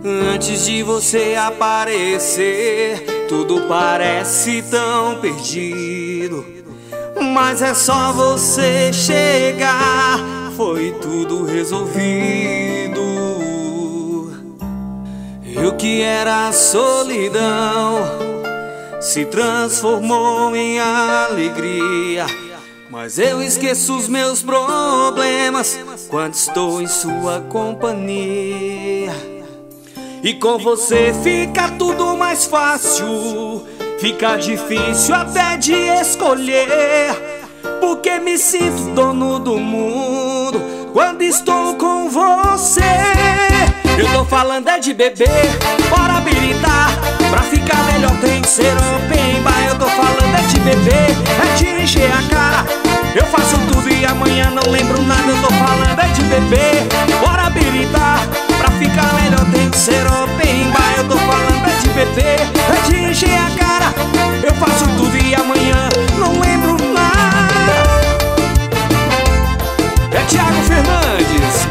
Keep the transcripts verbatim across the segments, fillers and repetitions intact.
Antes de você aparecer, tudo parece tão perdido. Mas é só você chegar, foi tudo resolvido. E o que era solidão se transformou em alegria. Mas eu esqueço os meus problemas quando estou em sua companhia. E com você fica tudo mais fácil, fica difícil até de escolher, porque me sinto dono do mundo quando estou com você. Eu tô falando é de beber, bora habilitar, pra ficar melhor tem que ser open bar. Eu tô falando é de beber, é de encher a cara. Eu faço tudo e amanhã não lembro nada. Eu tô falando é de beber, bora habilitar, pra ficar melhor tem que ser open bar. Eu tô falando é de beber, é de encher a cara. Eu faço tudo e amanhã não lembro nada. É Thiago Fernandes.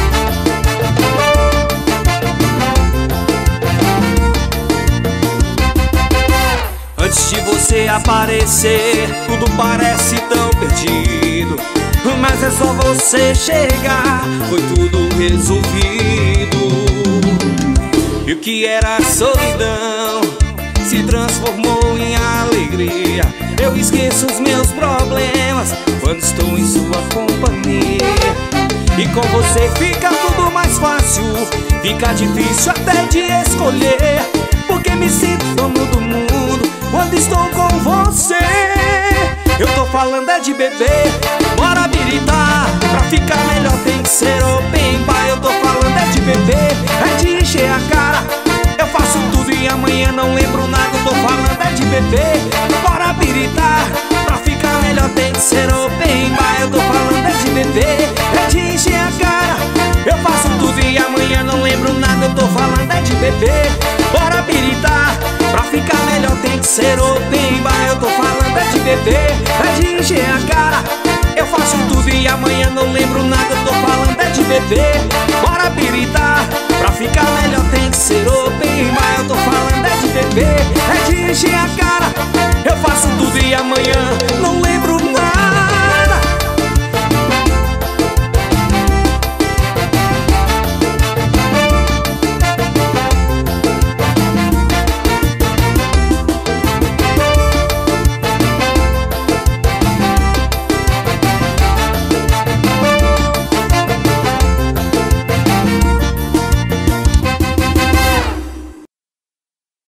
Antes de você aparecer, tudo parece tão perdido. Mas é só você chegar, foi tudo resolvido. E o que era solidão se transformou em alegria. Eu esqueço os meus problemas quando estou em sua companhia. E com você fica tudo mais fácil, fica difícil até de escolher, porque me sinto dono do mundo quando estou com você. Eu tô falando é de beber, bora habilitar, pra ficar melhor tem que ser open bar. Eu tô falando é de beber, é de encher a cara. Eu faço tudo e amanhã não lembro nada. Eu tô falando é de beber, bora habilitar, pra ficar melhor tem que ser open bar. Eu tô falando é de beber, é de encher a cara. Eu faço tudo e amanhã não lembro nada. Eu tô falando é de beber, bora habilitar, pra ficar melhor tem que ser open bar. Eu tô falando é de beber, é de encher a cara. Eu faço tudo e amanhã não lembro nada. Eu tô falando é de beber, bora habilitar,